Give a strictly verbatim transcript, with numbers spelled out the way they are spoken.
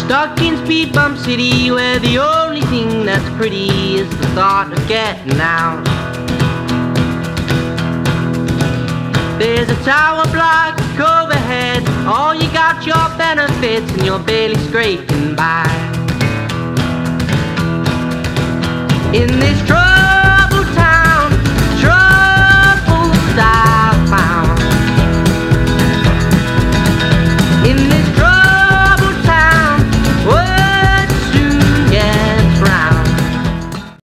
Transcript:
Stuck in speed bump city where the only thing that's pretty is the thought of getting out. There's a tower block overhead, all you got your benefits and you're barely scraping by.